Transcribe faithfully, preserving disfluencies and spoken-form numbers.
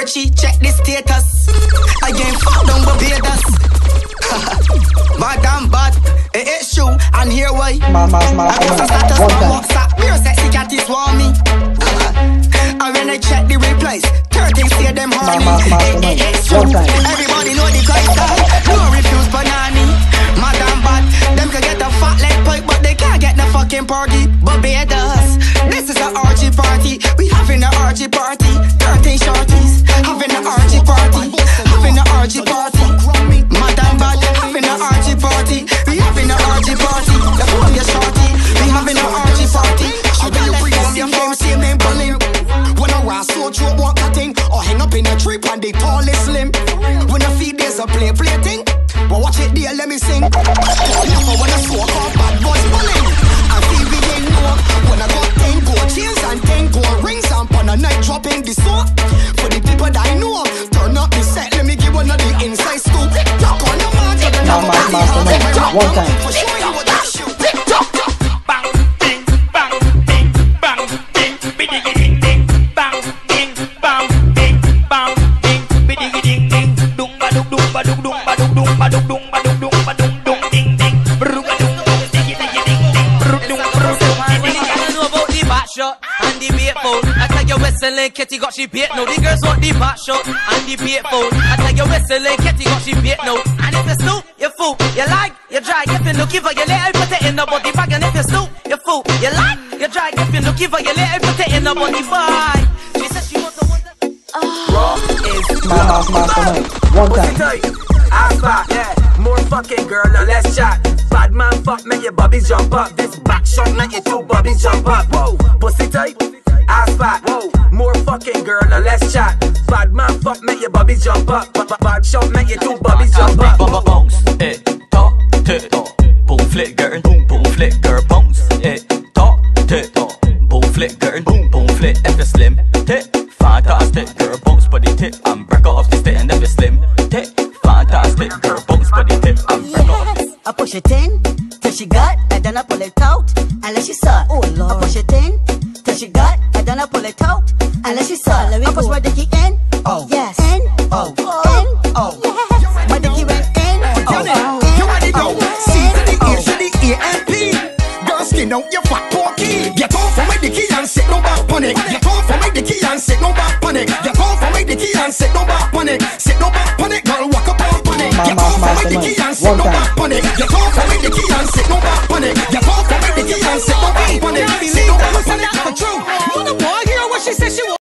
Archie, check the status. I ain't fucked on Barbados. Madam, but it is true, and here why. Mama, mama, I post a status on WhatsApp. Real sexy cat is want me. And when I check the replies, thirteen say them horny. It is true. Everybody know the lifestyle. No refuse banana. Madam, but them can get a fat leg pipe, but they can't get no fucking party. Barbados, this is a orgy party. We having a orgy party. thirteen shorties having a orgy party. Having a orgy party. Madam, but having a orgy party. We having a orgy party. The phone your shorty. We having a orgy party. I will let you see them see me bullying. When I was so true, walk a thing or hang up in a tree and the tallest slim. When I feed there's a play play thing. But watch it there, let me sing. Never wanna smoke off bad boys bullying. And see we ain't know. When I got ten gold chains and ten gold rings, and on a night dropping the soap. For the people that I know, turn up the set, let me give one of the inside scoop. Talk on the market, and now I'm master, one time. For show you what I shoot. Bang, ding, bang, ding, bang, ding, biddy ding ding, bang, ding, bang, ding, bang, ding, biddy ding ding, dung ba dung dung ba dung dung ba dung dung ba dung dung ba dung dung ba dung dung ding ding, bru ba dung dung ding ding ding ding, bru dung bru dung ding ding. I know about the back shot and the bait phone. I tell you whistling, Kitty got she bait no. The girls want the back shot and the bait phone. I tell you whistling, Kitty got she bait no. And if you snoop, you fool, you like, you dry. If you looking for your little, put it in the body bag. And if you snoop, you fool, you like, you dry. If you looking for your little, put it in the body bag. She said she wants to want that. Raw is Mama, mama, one time. I spot, yeah. More fucking girl, now let's chat. Bad man fuck, make your bubbies jump up. This back shot, make your two bubbies jump up. Whoa, pussy tight. I spot, whoa. More fucking girl, now let's chat. Bad man fuck, make your bubbies jump up. Bad shot, make your two bubbies jump up. Bounce, eh, talk, tick, boom, flick, girl, boom, boom, flick, girl, bounce, eh, talk, tick, boom, flick, girl, boom, boom, flick, if you're slim, tick, fantastic, girl, bounce, body tip, I'm breaker off the stick, and if you're slim, tick, fantastic, girl, bounce, body tip, I'm breaker off. I push it in till she got, and then I pull it out, and let she suck. Oh Lord. I push it in till she got, and then I pull it out, and let she suck. I push my dicky in, oh yes, in, oh, in, oh, yes. My dicky went in, oh, You already know. C to the A to the A and P. Girl, skin out your fat porky. Get off from my dicky and sit no back on it. Get off from my dicky and sit no back on it. Get off from my dicky and sit no back on it. Sit no back on it, girl, walk up on it. Get off from my dicky and sit no back on it. Get off from my dicky and sit no back on it. Get off from my dicky and sit no back on it. Sit no back on it, for true.